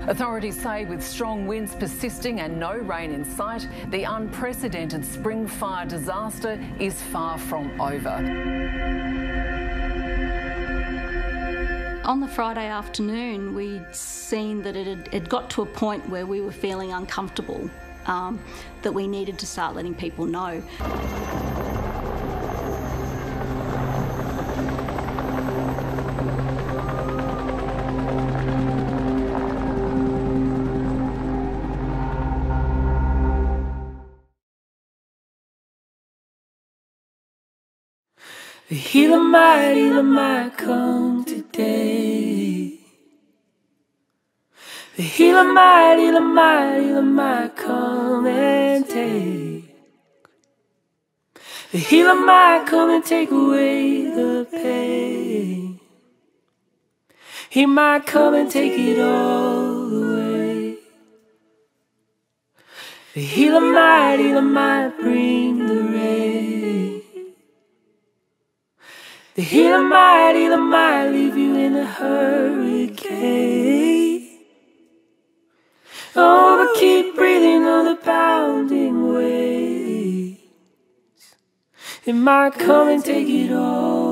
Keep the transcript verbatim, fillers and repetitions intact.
Authorities say with strong winds persisting and no rain in sight, the unprecedented spring fire disaster is far from over. On the Friday afternoon, we'd seen that it had it got to a point where we were feeling uncomfortable, um, that we needed to start letting people know. The healer might, healer might come today. The healer might, healer might, healer might come and take. The healer might come and take away the pain. He might come and take it all away. The healer might, healer might bring the rain. The healer might, healer might leave you in a hurricane. Oh, but keep breathing on the pounding waves. It might come and take it all.